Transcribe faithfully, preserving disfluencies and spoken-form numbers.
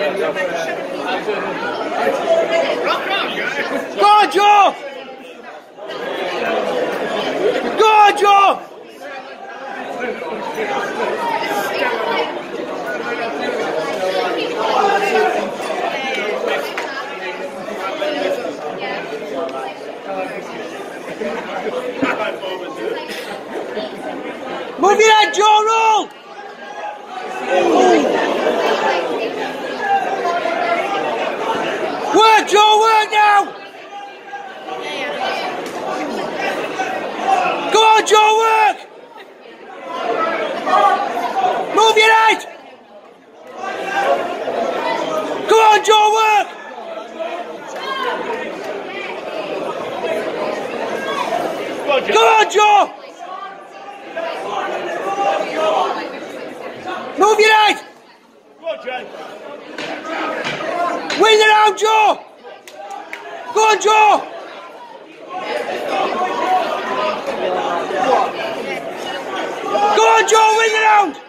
Go on, Joe! Go on, Joe! Move your head, Joe, roll! Work, Joe, work now! Go on, Joe, work! Move your head! Go on, Joe, work! Go on, Joe! Move your head! Go on, Jay. Win it out, Joe! Go on, Joe! Go on, Joe, win it out!